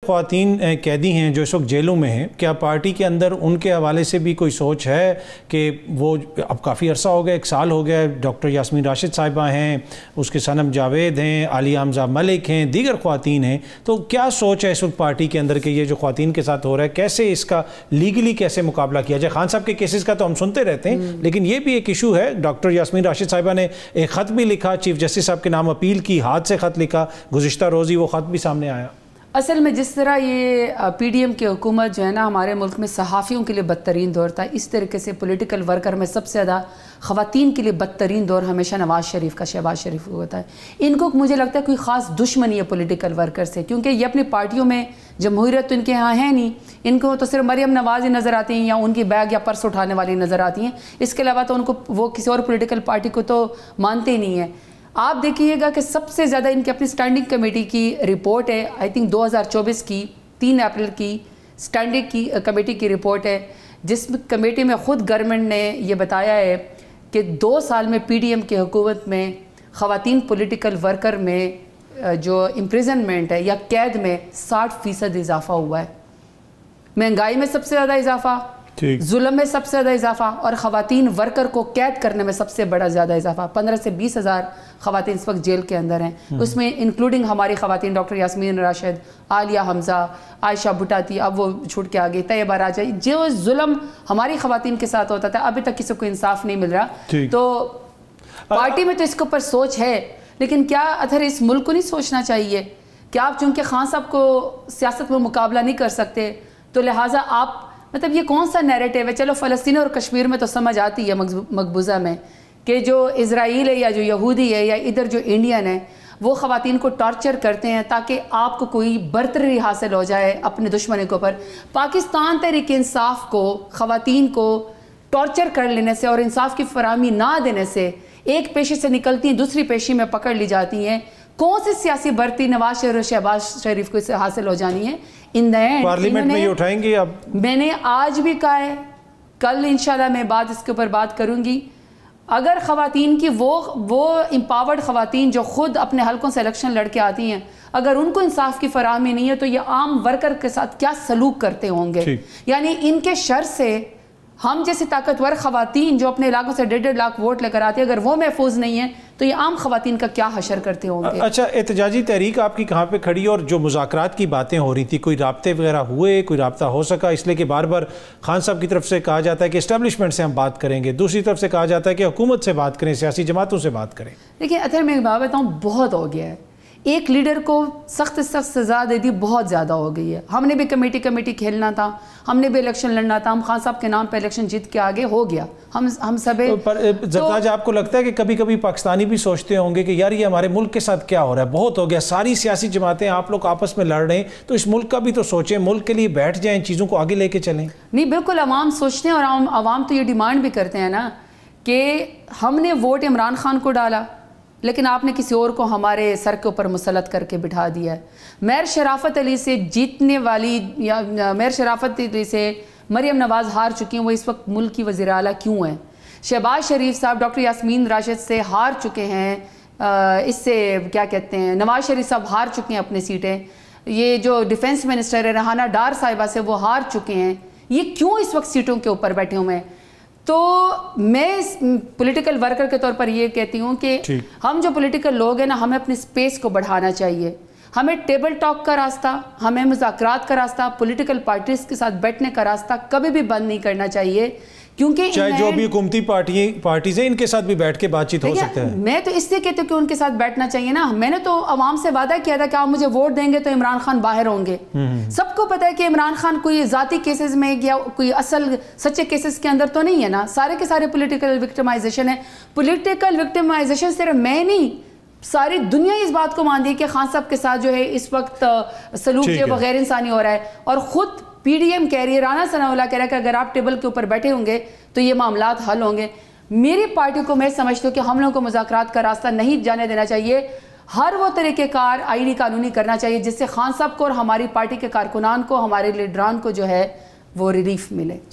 خواتین قیدی ہیں جو اس وقت جیلوں میں ہیں، کیا پارٹی کے اندر ان کے حوالے سے بھی کوئی سوچ ہے کہ وہ اب کافی عرصہ ہو گیا، 1 سال ہو گیا، ڈاکٹر یاسمین راشد صاحبہ ہیں، اس کے صنم جاوید ہیں، عالیہ حمزہ ملک ہیں، دیگر خواتین ہیں، تو کیا سوچ ہے اس وقت پارٹی کے اندر کہ یہ جو خواتین کے ساتھ ہو رہا ہے کیسے اس کا لیگلی کیسے مقابلہ کیا جائے؟ خان صاحب کے کیسز کا تو ہم سنتے رہتے ہیں، لیکن یہ بھی ایک ایشو ہے۔ ڈاکٹر یاسمین راشد صاحبہ نے ایک خط بھی لکھا، چیف جسٹس صاحب کے نام اپیل کی، ہاتھ سے خط لکھا، گزشتہ روز ہی وہ خط بھی سامنے آیا۔ اصل میں جس طرح یہ پی ڈی ایم کی حکومت جو ہے نا ہمارے ملک میں صحافیوں کے لیے بدترین دور تھا، اس طریقے سے پولیٹیکل ورکر میں سب سے زیادہ خواتین کے لیے بدترین دور ہمیشہ نواز شریف کا، شہباز شریف کو ہوتا ہے۔ ان کو مجھے لگتا ہے کوئی خاص دشمنی ہے پولیٹیکل ورکر سے، کیونکہ یہ اپنی پارٹیوں میں جمہوریت تو ان کے ہاں ہے نہیں، ان کو تو صرف مریم نواز ہی نظر آتی ہیں یا ان کی بیگ یا پرس اٹھانے والی نظر آتی ہیں، اس کے علاوہ تو ان کو وہ کسی اور پولیٹیکل پارٹی کو تو مانتے ہی نہیں ہیں۔ آپ دیکھیے گا کہ سب سے زیادہ ان کی اپنی سٹینڈنگ کمیٹی کی رپورٹ ہے، آئی تھنک 2024 کی 3 اپریل کی سٹینڈنگ کی کمیٹی کی رپورٹ ہے، جس کمیٹی میں خود گورنمنٹ نے یہ بتایا ہے کہ 2 سال میں پی ڈی ایم کی حکومت میں خواتین پولیٹیکل ورکر میں جو امپریزنمنٹ ہے یا قید میں 60% اضافہ ہوا ہے، مہنگائی میں سب سے زیادہ اضافہ، ظلم میں سب سے زیادہ اضافہ، اور خواتین ورکر کو قید کرنے میں سب سے بڑا زیادہ اضافہ۔ 15 سے 20 ہزار خواتین اس وقت جیل کے اندر ہیں، اس میں انکلوڈنگ ہماری خواتین ڈاکٹر یاسمین راشد، عالیہ حمزہ، عائشہ بھٹاتی، اب وہ چھوٹ کے آگے، طیبہ راجہ، جو ظلم ہماری خواتین کے ساتھ ہوتا تھا ابھی تک کسی کو انصاف نہیں مل رہا۔ تو پارٹی میں تو اس کے اوپر سوچ ہے، لیکن کیا ادھر اس ملک کو نہیں سوچنا چاہیے کہ آپ چونکہ خان صاحب کو سیاست میں مقابلہ نہیں کر سکتے تو لہٰذا آپ مطلب یہ کون سا نیریٹیو ہے؟ چلو فلسطین اور کشمیر میں تو سمجھ آتی ہے مقبوضہ میں کہ جو اسرائیل ہے یا جو یہودی ہے یا ادھر جو انڈین ہے وہ خواتین کو ٹارچر کرتے ہیں تاکہ آپ کو کوئی برتری حاصل ہو جائے اپنے دشمنی کے اوپر۔ پاکستان تحریک انصاف کو خواتین کو ٹارچر کر لینے سے اور انصاف کی فراہمی نہ دینے سے ایک پیشے سے نکلتی ہیں دوسری پیشے میں پکڑ لی جاتی ہیں، کون سی سیاسی برتی نواز شریف اور شہباز شریف کو اس سے حاصل ہو جانی ہے؟ ان دا اینڈ پارلیمنٹ میں یہ اٹھائیں گے؟ اب میں نے آج بھی کہا ہے، کل انشاءاللہ میں اس کے اوپر بات کروں گی، اگر خواتین کی وہ امپاورڈ خواتین جو خود اپنے حلقوں سے الیکشن لڑ کے آتی ہیں، اگر ان کو انصاف کی فراہمی نہیں ہے تو یہ عام ورکر کے ساتھ کیا سلوک کرتے ہوں گے؟ یعنی ان کے شر سے ہم جیسی طاقتور خواتین جو اپنے علاقوں سے 1.5 لاکھ ووٹ لے کر آتی ہیں، اگر وہ محفوظ نہیں ہیں تو یہ عام خواتین کا کیا حشر کرتے ہوں گے؟ اچھا، احتجاجی تحریک آپ کی کہاں پہ کھڑی؟ اور جو مذاکرات کی باتیں ہو رہی تھی، کوئی رابطے وغیرہ ہوئے، کوئی رابطہ ہو سکا؟ اس لیے کہ بار بار خان صاحب کی طرف سے کہا جاتا ہے کہ اسٹیبلشمنٹ سے ہم بات کریں گے، دوسری طرف سے کہا جاتا ہے کہ حکومت سے بات کریں، سیاسی جماعتوں سے بات کریں۔ دیکھیں ادھر میں ایک بات بتاؤں، بہت ہو گیا ہے، ایک لیڈر کو سخت سزا دے دی، بہت زیادہ ہو گئی ہے۔ ہم نے بھی کمیٹی کھیلنا تھا، ہم نے بھی الیکشن لڑنا تھا، ہم خان صاحب کے نام پہ الیکشن جیت کے آگے ہو گیا، ہم سب۔ زرتاج، آپ کو لگتا ہے کہ کبھی کبھی پاکستانی بھی سوچتے ہوں گے کہ یار یہ ہمارے ملک کے ساتھ کیا ہو رہا ہے، بہت ہو گیا، ساری سیاسی جماعتیں آپ لوگ آپس میں لڑ رہے ہیں، تو اس ملک کا بھی تو سوچیں، ملک کے لیے بیٹھ جائیں، چیزوں کو آگے لے کے چلیں؟ نہیں، بالکل عوام سوچتے ہیں، اور عوام تو یہ ڈیمانڈ بھی کرتے ہیں نا کہ ہم نے ووٹ عمران خان کو ڈالا لیکن آپ نے کسی اور کو ہمارے سر کے اوپر مسلط کر کے بٹھا دیا ہے۔ مہر شرافت علی سے جیتنے والی یا مہر شرافت علی سے مریم نواز ہار چکی ہیں، وہ اس وقت ملک کی وزیر اعلیٰ کیوں ہیں؟ شہباز شریف صاحب ڈاکٹر یاسمین راشد سے ہار چکے ہیں، اس سے کیا کہتے ہیں نواز شریف صاحب ہار چکے ہیں اپنی سیٹیں، یہ جو ڈیفنس منسٹر ہے ریحانہ ڈار صاحبہ سے وہ ہار چکے ہیں، یہ کیوں اس وقت سیٹوں کے اوپر بیٹھے ہوئے ہیں؟ تو میں پولیٹیکل ورکر کے طور پر یہ کہتی ہوں کہ ہم جو پولیٹیکل لوگ ہیں نا، ہمیں اپنی سپیس کو بڑھانا چاہیے، ہمیں ٹیبل ٹاک کا راستہ، ہمیں مذاکرات کا راستہ، پولیٹیکل پارٹیز کے ساتھ بیٹھنے کا راستہ کبھی بھی بند نہیں کرنا چاہیے، کیونکہ چاہے جو بھی حکومتی پارٹیز ہیں ان کے ساتھ بھی بیٹھ کے بات چیت ہو سکتا ہے۔ میں تو اس لیے کہتی ہوں کہ ان کے ساتھ بیٹھنا چاہیے نا، میں نے تو عوام سے وعدہ کیا تھا کہ آپ مجھے ووٹ دیں گے تو عمران خان باہر ہوں گے۔ سب کو پتہ ہے کہ عمران خان کوئی ذاتی کیسز میں یا کوئی اصل سچے کیسز کے اندر تو نہیں ہے نا، سارے کے سارے پولیٹیکل وکٹمائزیشن ہے۔ پولیٹیکل وکٹمائزیشن صرف میں نہیں، ساری دنیا اس بات کو مان دی کہ خان صاحب کے ساتھ جو ہے اس وقت سلوک کے بغیر انسانی ہو رہا ہے، اور خود پی ڈی ایم کہہ رہی ہے، رانا ثناء اللہ کہہ رہا ہے کہ اگر آپ ٹیبل کے اوپر بیٹھے ہوں گے تو یہ معاملات حل ہوں گے۔ میری پارٹی کو میں سمجھتی ہوں کہ ہم لوگوں کو مذاکرات کا راستہ نہیں جانے دینا چاہیے، ہر وہ طریقہ کار آئینی قانونی کرنا چاہیے جس سے خان صاحب کو اور ہماری پارٹی کے کارکنان کو، ہمارے لیڈران کو جو ہے وہ ریلیف ملے۔